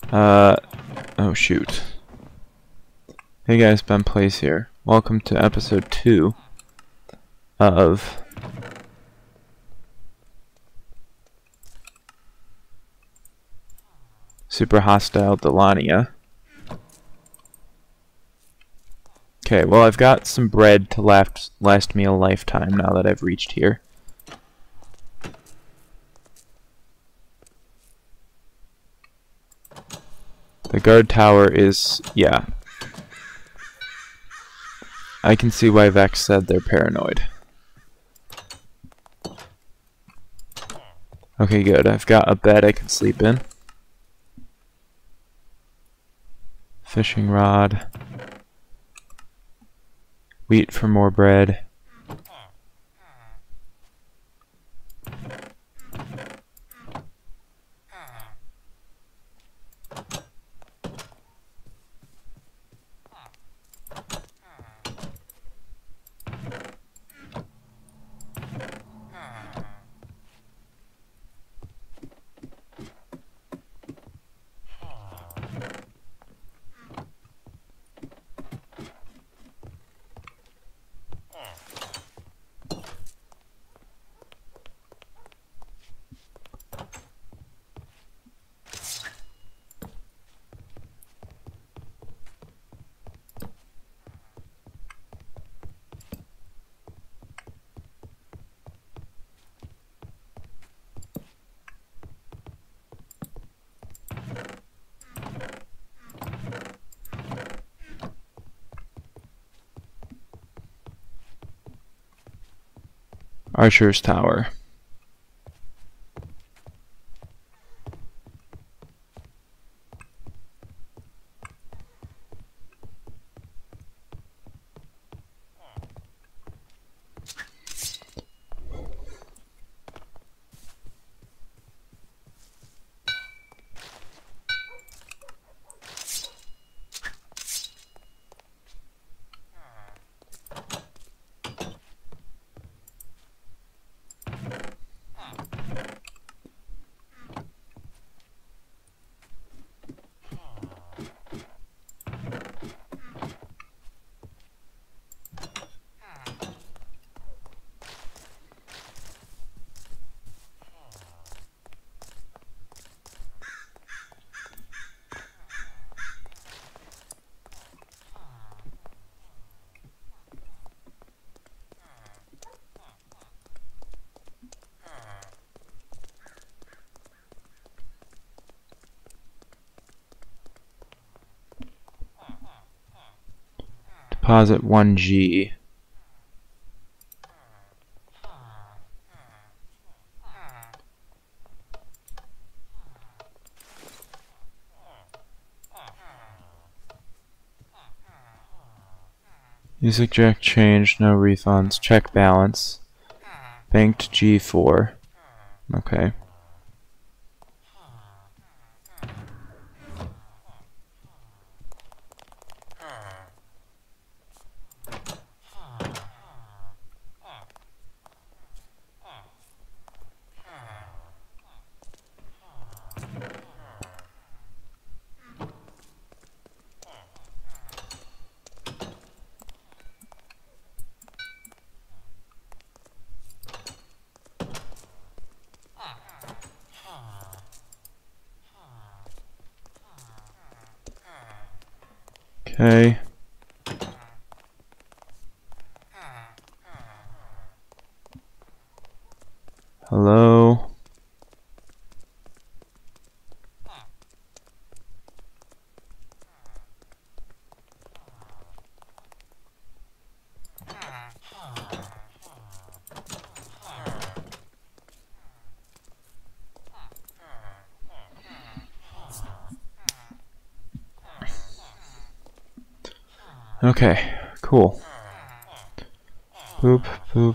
Oh shoot. Hey guys, Ben Plays here. Welcome to episode 2 of Super Hostile Dalania. Okay, well I've got some bread to last me a lifetime now that I've reached here. The guard tower is, yeah. I can see why Vex said they're paranoid. Okay, good. I've got a bed I can sleep in. Fishing rod. Wheat for more bread. Archer's Tower. Deposit 1G. Music jack change, no refunds. Check balance. Banked G4. Okay. Okay. Hello. Okay, cool. Boop, boop.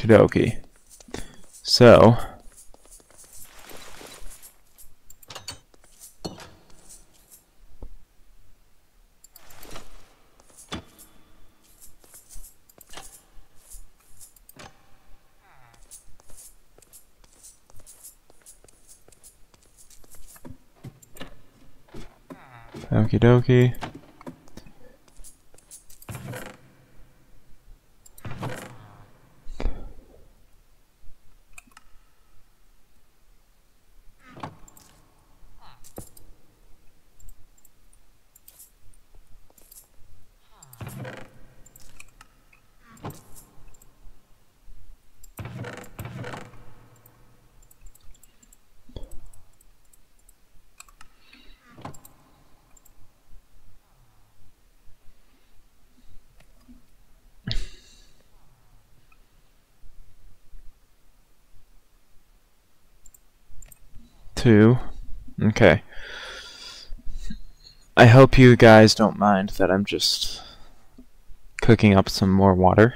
dokie. So, okie dokie. Two. Okay. I hope you guys don't mind that I'm just cooking up some more water.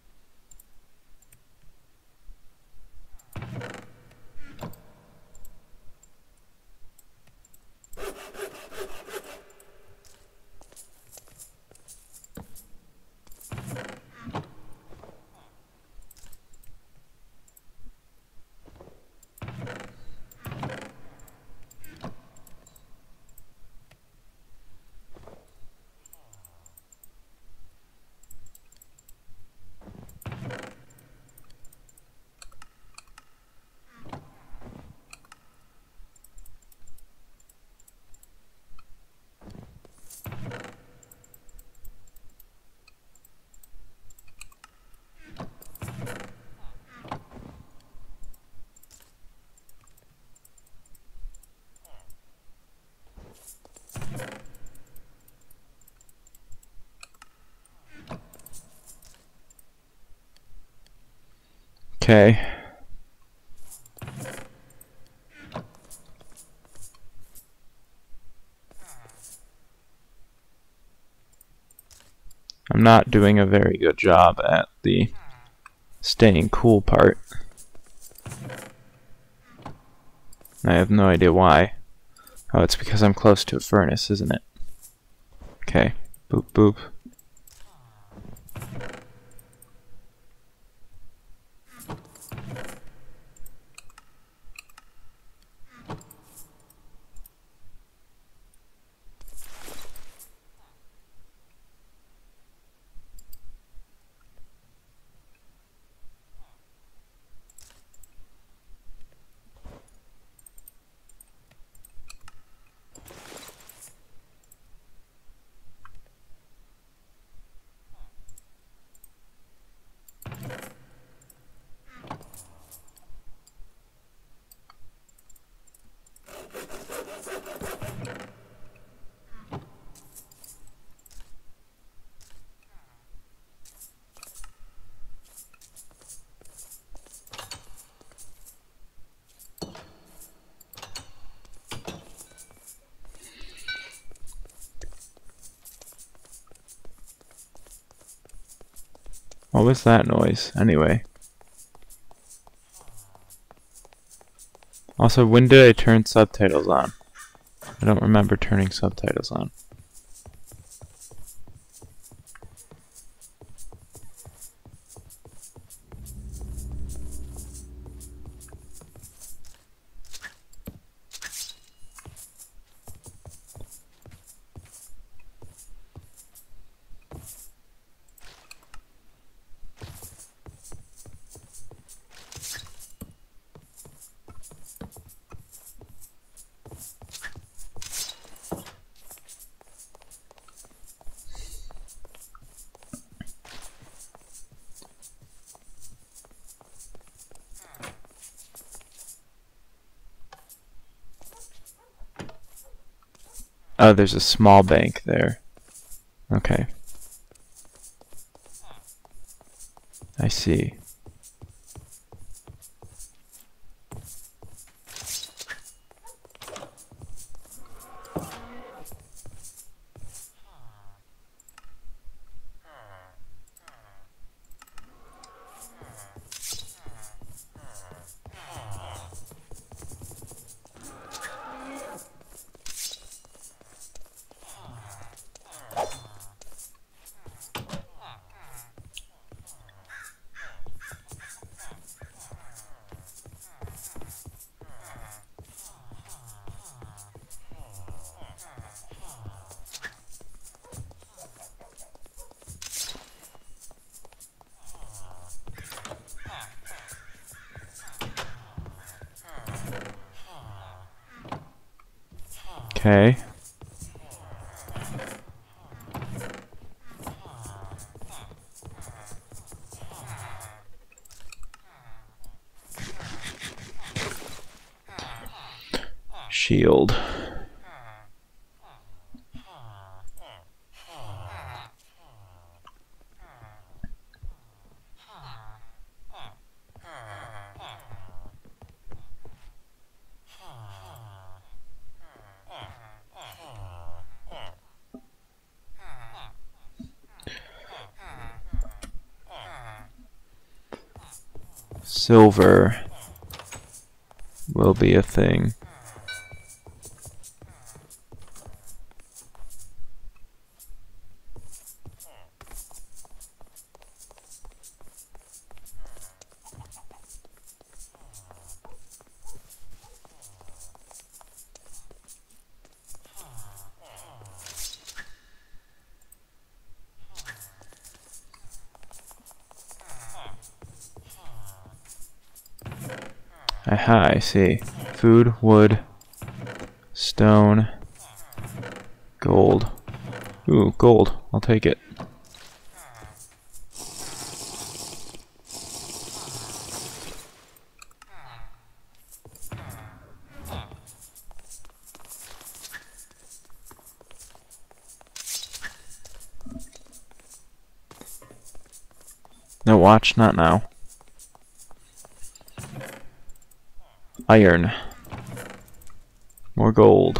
Okay. I'm not doing a very good job at the staying cool part. I have no idea why. Oh, it's because I'm close to a furnace, isn't it? Okay. Boop boop. What was that noise, anyway? Also, when did I turn subtitles on? I don't remember turning subtitles on. Oh, there's a small bank there. Okay. I see. Okay. Shield. Silver will be a thing. Aha, I see. Food, wood, stone, gold. Ooh, gold. I'll take it. No, watch, not now. Iron. More gold.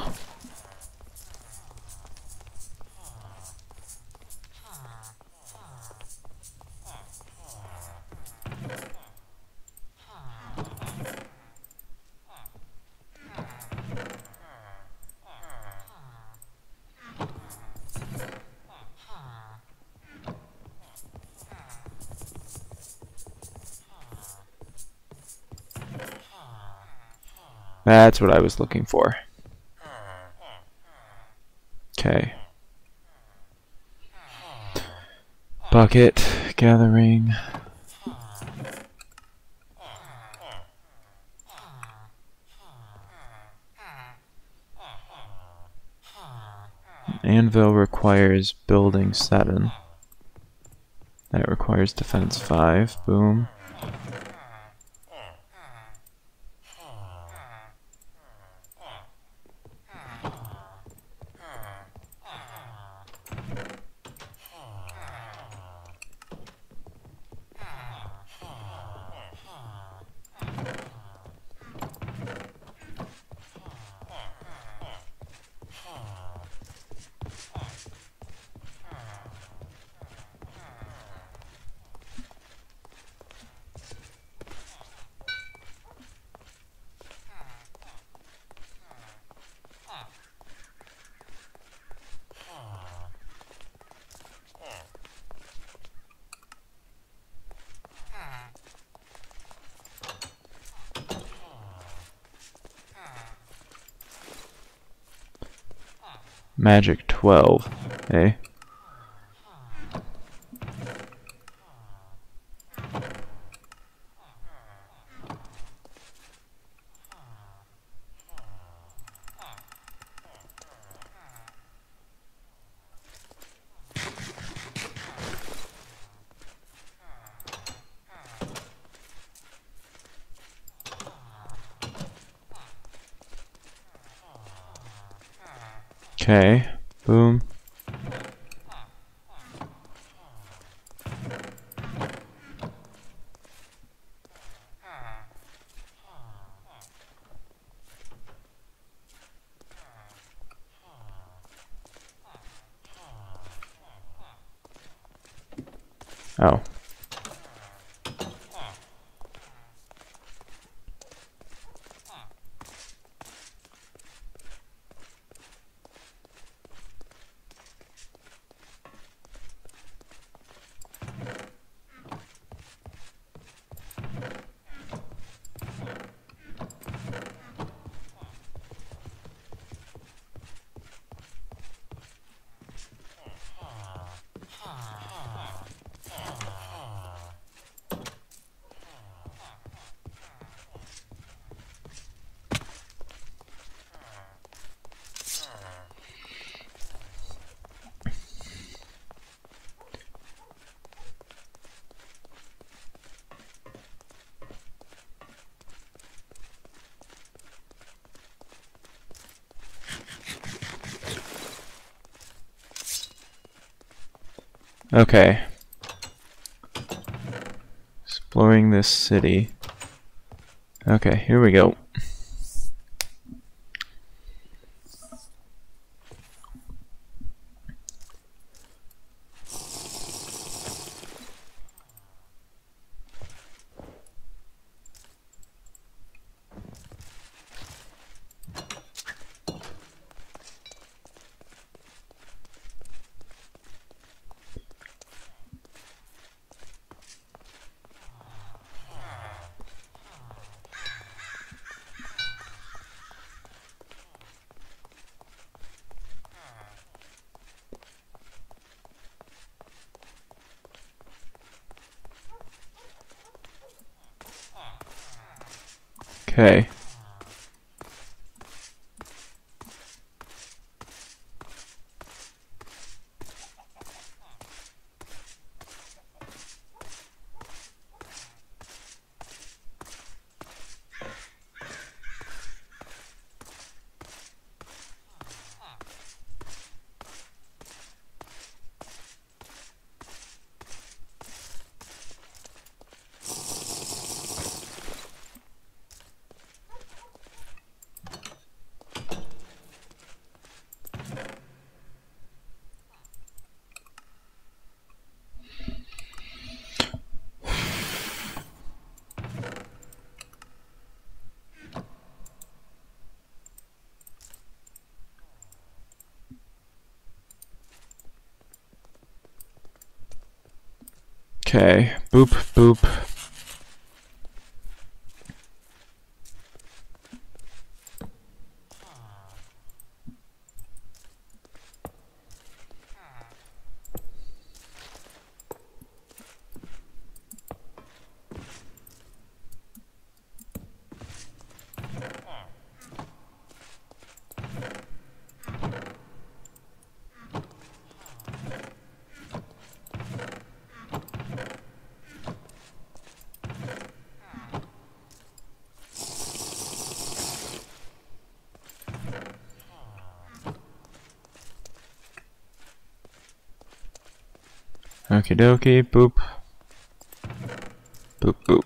That's what I was looking for. Okay. Bucket, gathering. Anvil requires building 7. That requires defense 5. Boom. Magic 12. Eh? Okay. Boom. Oh. Okay. Exploring this city. Okay, here we go. Okay. Okay. Boop, boop. Okie dokie, boop. Boop, boop.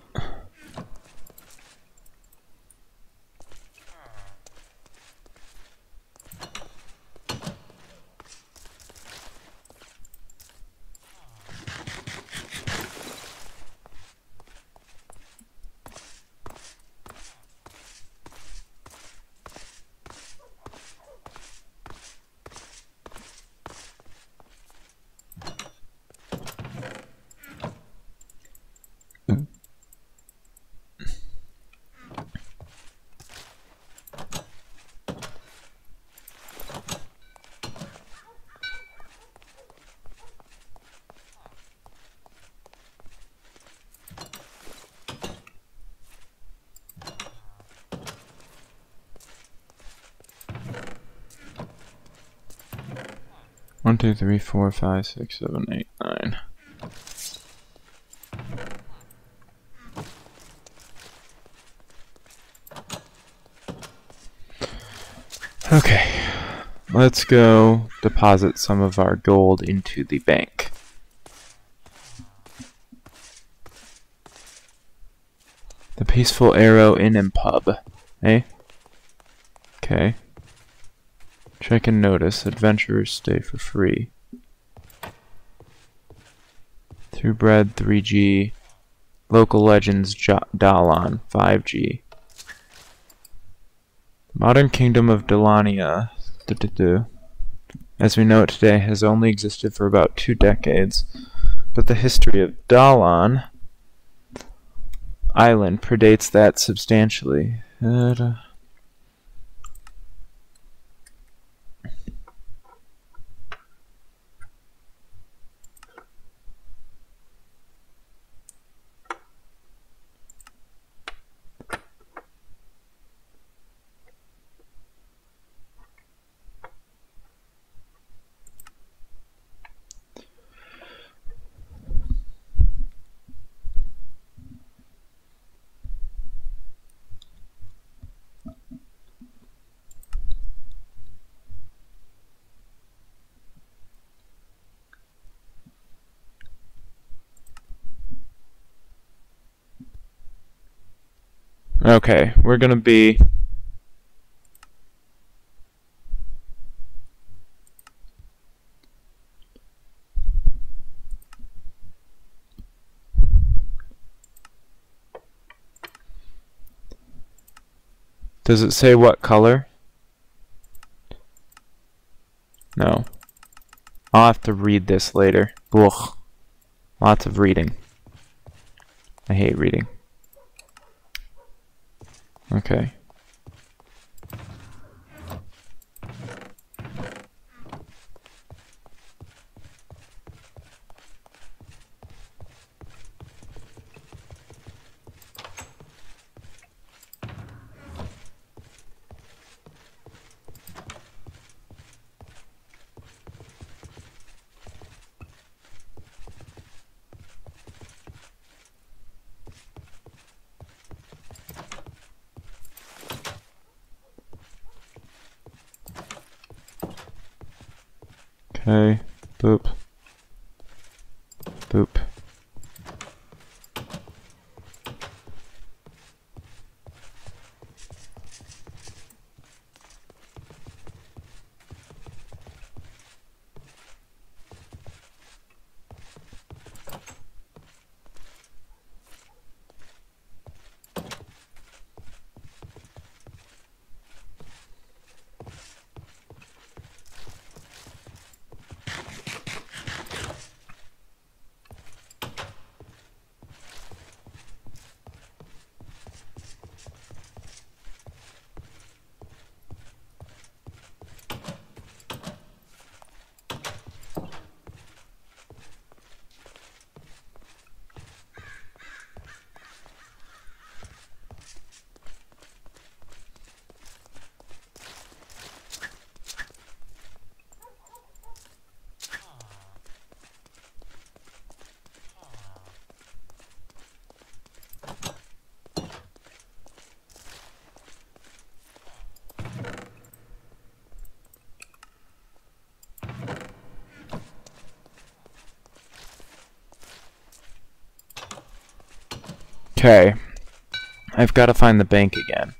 One, two, three, four, five, six, seven, eight, nine. Okay, let's go deposit some of our gold into the bank. The Peaceful Arrow Inn and Pub, eh? Okay. Check and notice. Adventurers stay for free. Through Bread 3G. Local Legends Dalan 5G. Modern Kingdom of Dalania, as we know it today, has only existed for about 2 decades, but the history of Dalan Island predates that substantially. Okay, we're gonna be... Does it say what color? No. I'll have to read this later. Ugh. Lots of reading. I hate reading. Okay. Okay. Boop. Boop. Okay. I've got to find the bank again.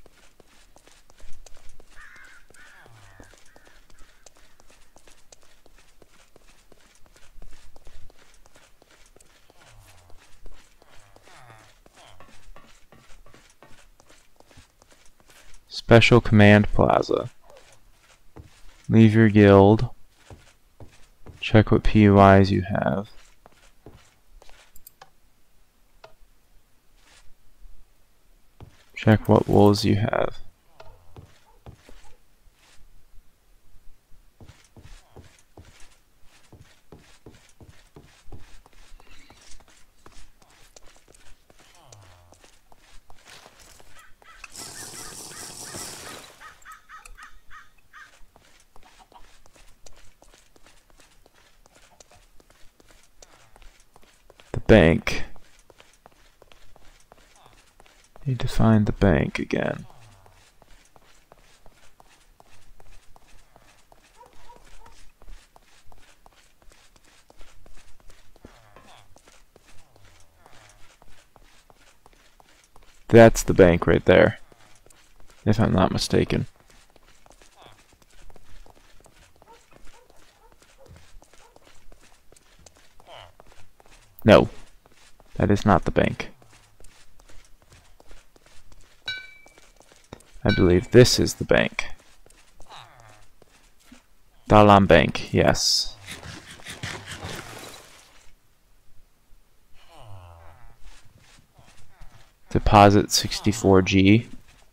Special Command Plaza. Leave your guild. Check what PUIs you have. Check what wolves you have. The bank. Need to find the bank again. That's the bank right there, if I'm not mistaken. No, that is not the bank. I believe this is the bank. Dalan Bank, yes. Deposit 64G.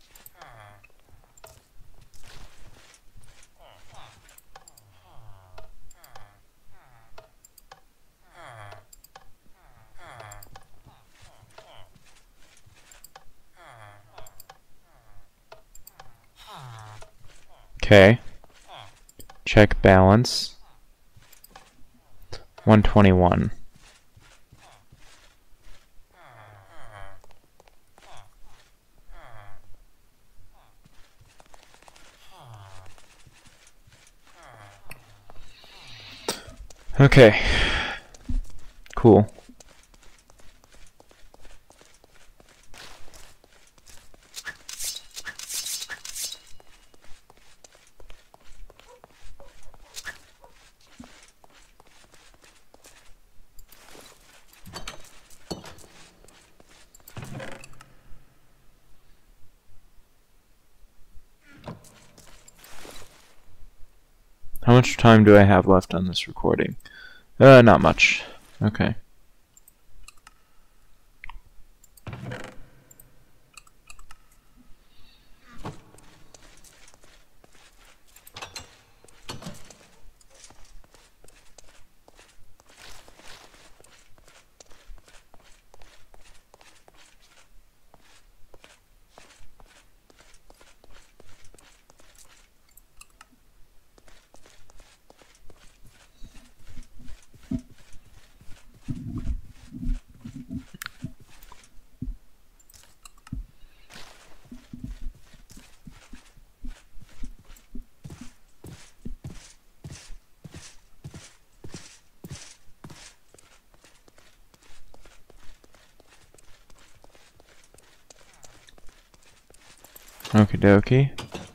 Okay. Check balance. 121. Okay. Cool. How much time do I have left on this recording? Not much. Okay. Okie dokie.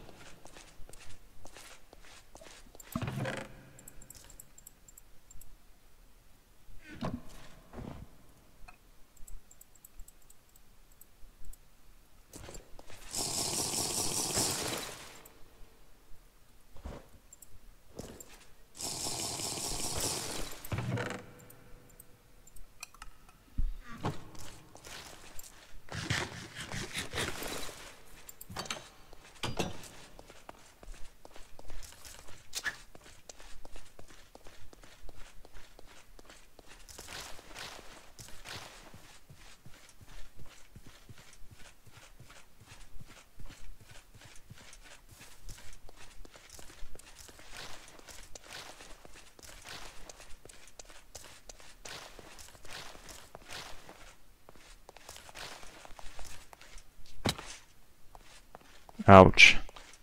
Ouch.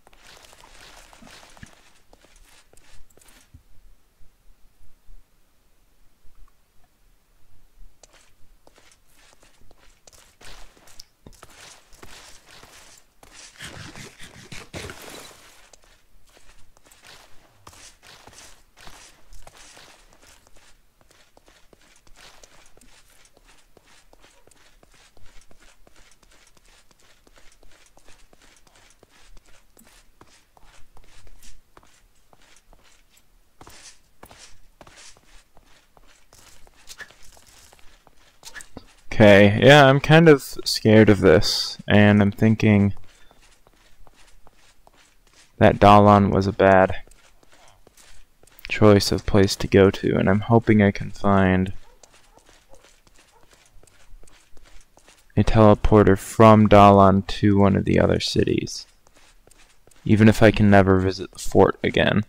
Okay, yeah, I'm kind of scared of this, and I'm thinking that Dalan was a bad choice of place to go to, and I'm hoping I can find a teleporter from Dalan to one of the other cities, even if I can never visit the fort again.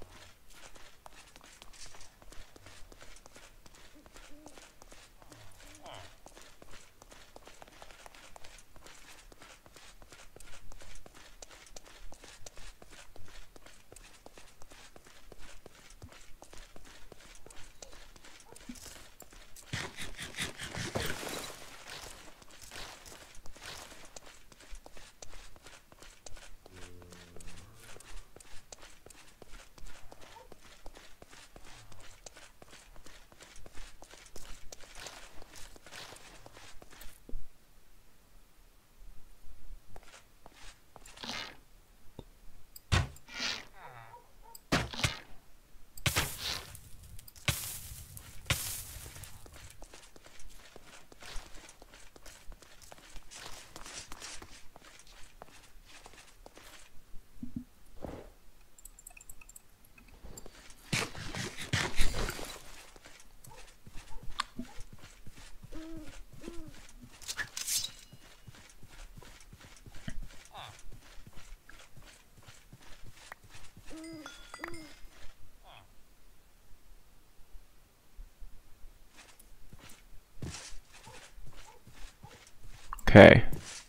Okay.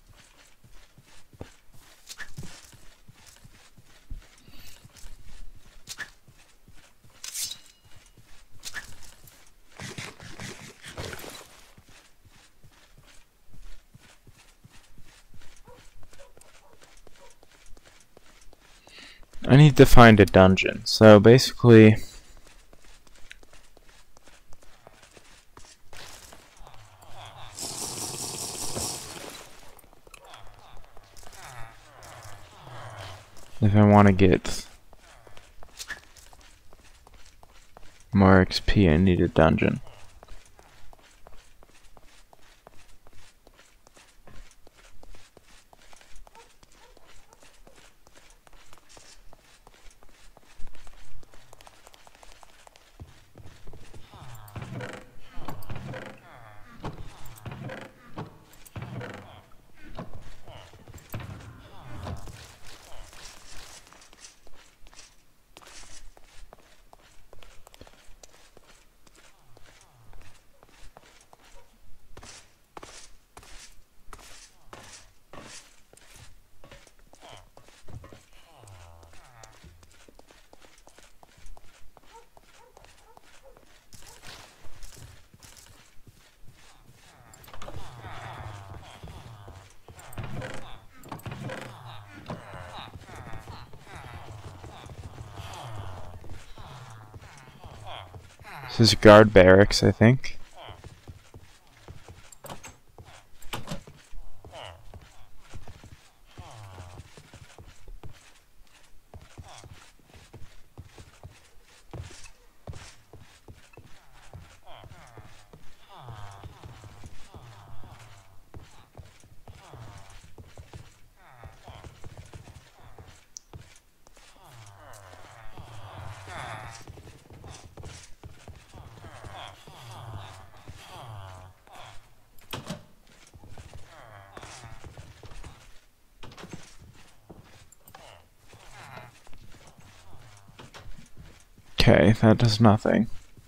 I need to find a dungeon. So basically, if I want to get More XP, I need a dungeon. This is guard barracks, I think. Okay, that does nothing.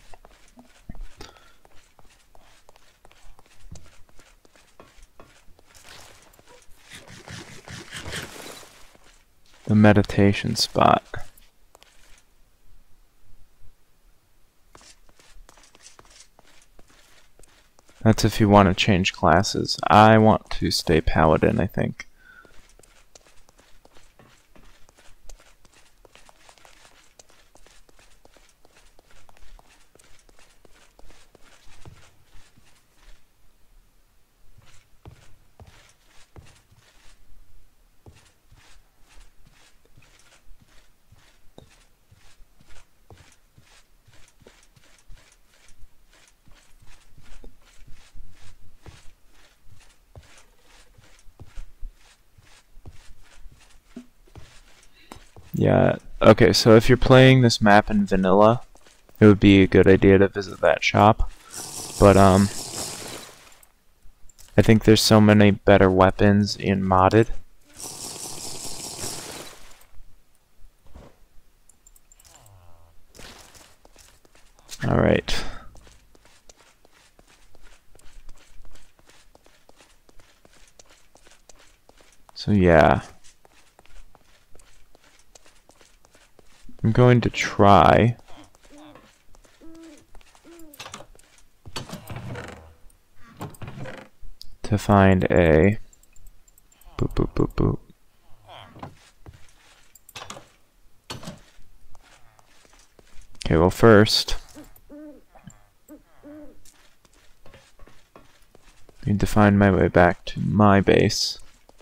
The meditation spot. That's if you want to change classes. I want to stay paladin, I think. Yeah, okay, so if you're playing this map in vanilla, it would be a good idea to visit that shop. But, I think there's so many better weapons in modded. Alright. So yeah. I'm going to try to find a boop boop boop boop. Okay, well first I need to find my way back to my base.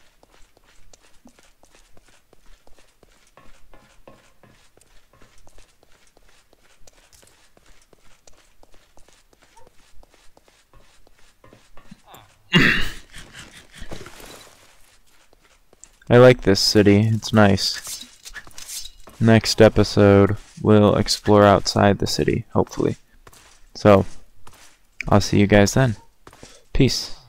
I like this city, it's nice. Next episode, we'll explore outside the city, hopefully. So, I'll see you guys then. Peace.